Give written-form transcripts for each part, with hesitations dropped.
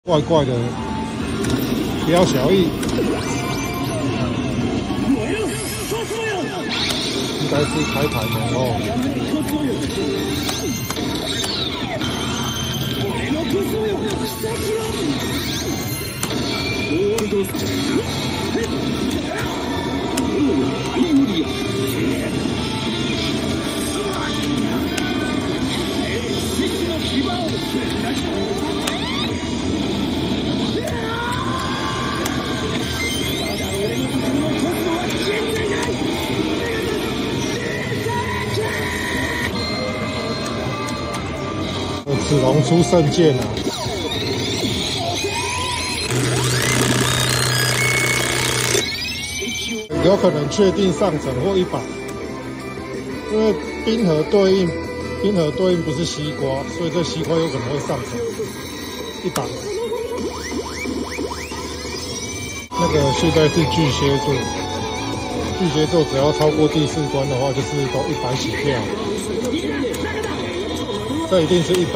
怪怪的，不要小意，应该是开盘了哦。子龙出圣剑啊！有可能确定上层或100，因为冰河对应不是西瓜，所以这西瓜有可能会上层100。那个现在是巨蟹座，巨蟹座只要超过第4关的话，就是都100起跳。这一定是100。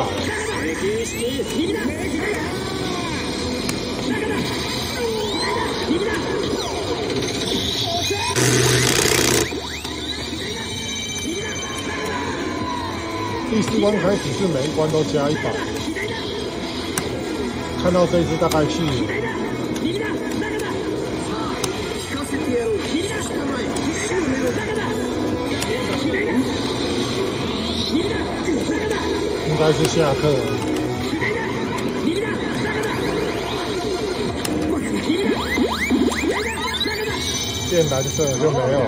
第4关开始是每一关都加100。看到这一只大概去了。应该是下课了。见蓝色就没有。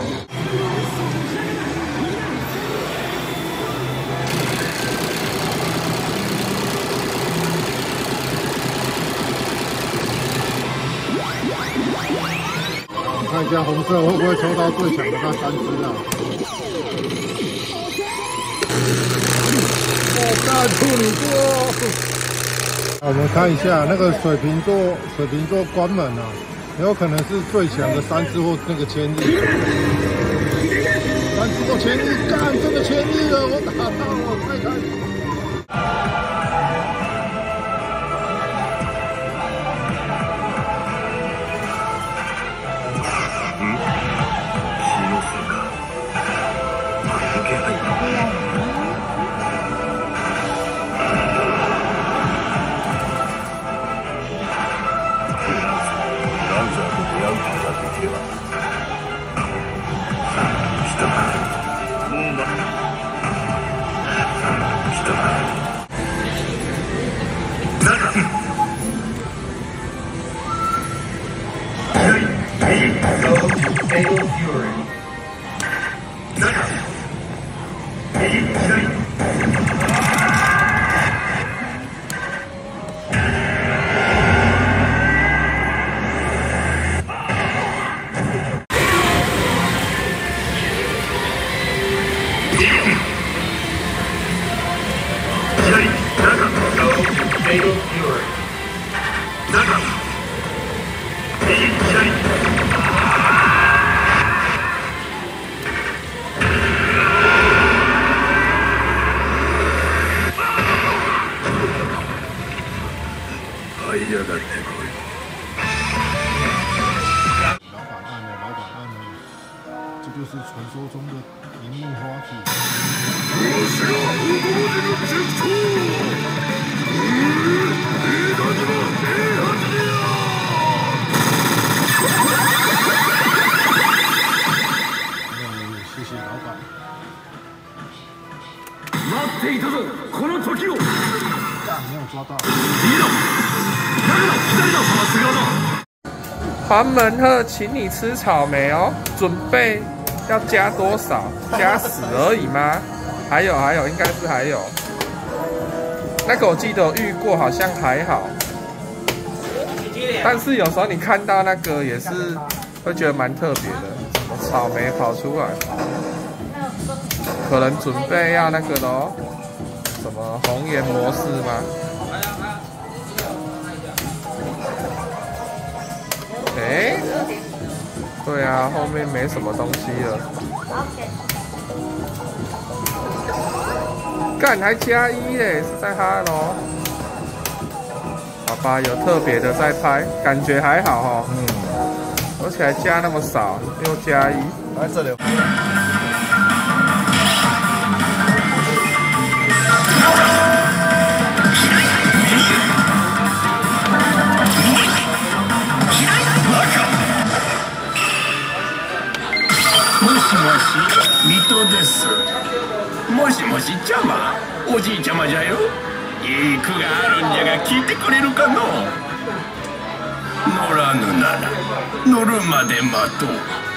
你看一下红色会不会抽到最强的那3只啊？干处女座！我们看一下那个水瓶座关门啊，有可能是最强的3只或那个千日，3只都千日，干真的千日了，我打到了，快看！这就是传说中的银幕花体。谢谢老板。待っていたぞ、この時を。没有抓到。 黄门鹤，请你吃草莓哦。准备要加多少？加10而已吗？还有，应该是还有。那个我记得我遇过，好像还好。但是有时候你看到那个也是会觉得蛮特别的，什么草莓跑出来，可能准备要那个咯，什么红颜模式吗？哎，对啊，后面没什么东西了。干还加1嘞，是在哈喽。 好吧，有特别的在拍，感觉还好哈。而且还加那么少，6+1。 来这里。 もしもし、水戸です。もしもしちゃま、おじいちゃまじゃよ。いい句があるんじゃが聞いてくれるかの。乗らぬなら乗るまで待とう。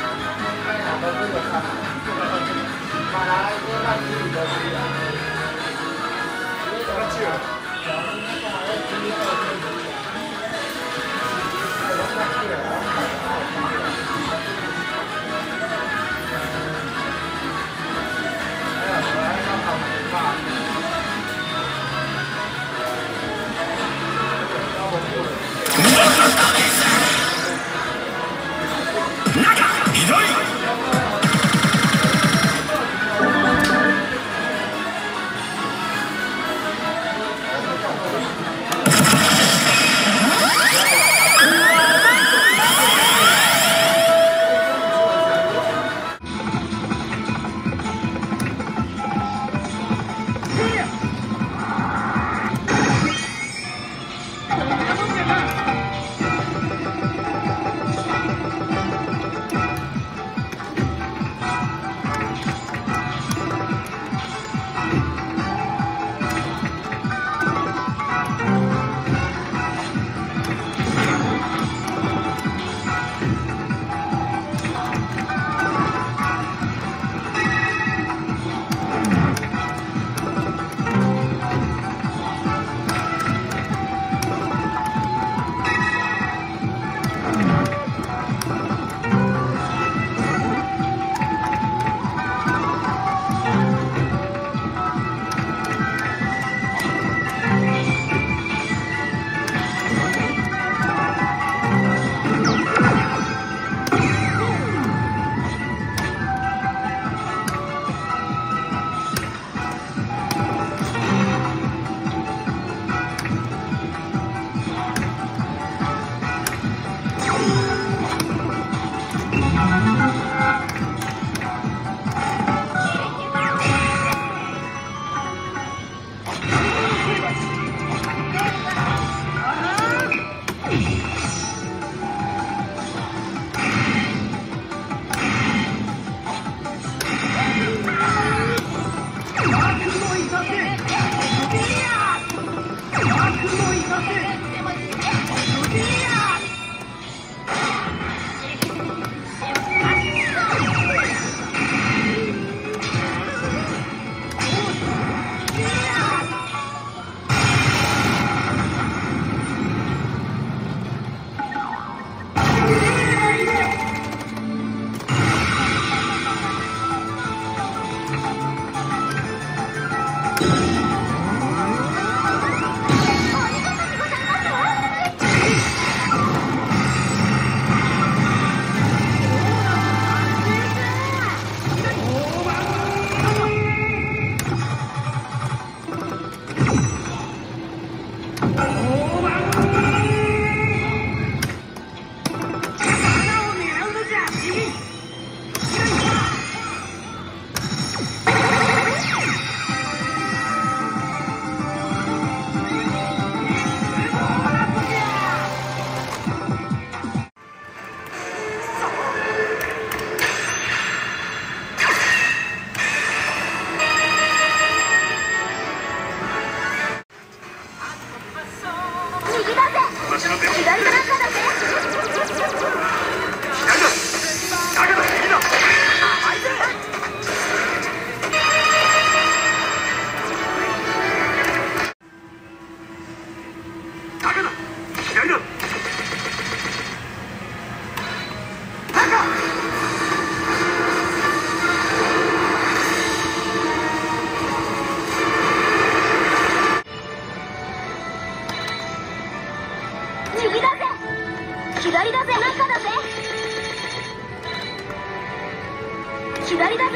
左だぜ。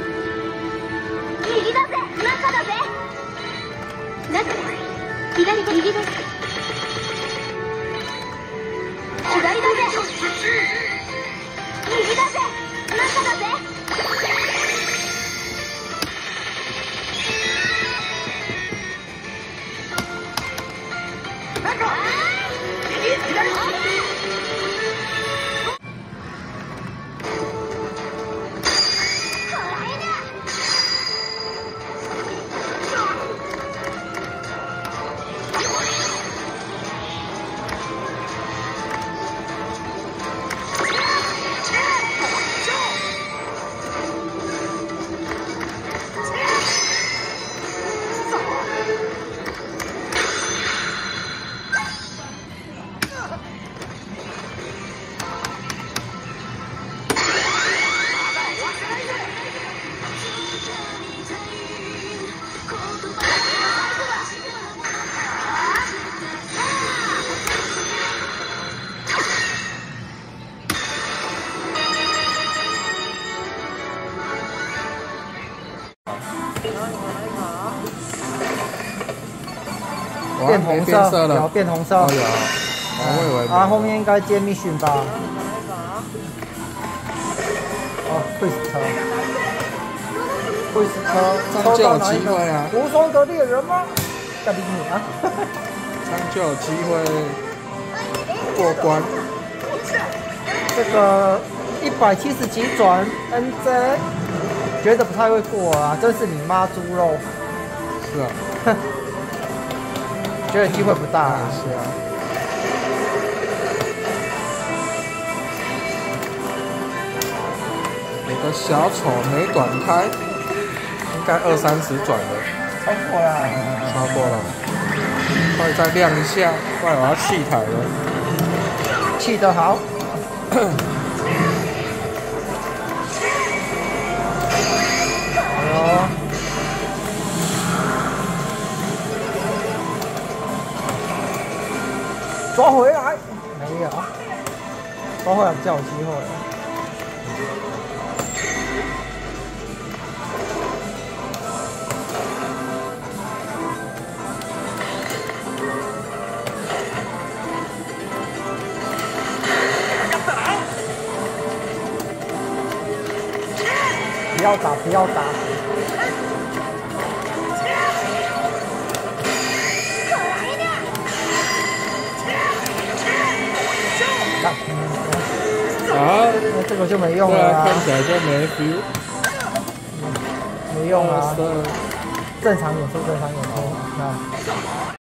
右だぜ。中だぜ。中です。右です。 变红色，有变红色。 哦有，我以为。 啊，后面应该接 mission 吧？哦，会死车，会死车，抽到哪一个？无双的猎人吗？干你啊！ 这样就有机会过关。 这个170级转 NJ， 觉得不太会过啊，真是你妈猪肉。 是啊。 觉得机会不大啊。 是啊。我的小丑没短开，应该20-30转了。 超过了。 超过了。快再亮一下，不然我要弃台了。 弃得好。抓回来，没有，抓回来比较有机会。不要打，不要打。 啊， 那这个就没用了啊！ 看起来就没 feel， 没用啊！正常演出，正常演出，看。